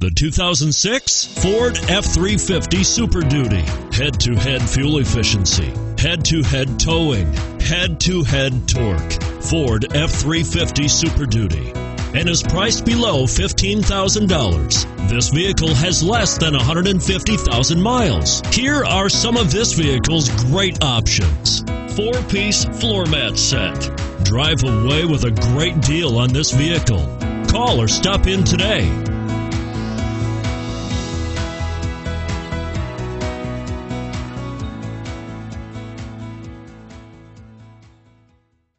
The 2006 Ford F-350 Super Duty. Head-to-head fuel efficiency, head-to-head towing, head-to-head torque. Ford F-350 Super Duty, and is priced below $15,000. This vehicle has less than 150,000 miles. Here are some of this vehicle's great options: 4-piece floor mat set. Drive away with a great deal on this vehicle. Call or stop in today.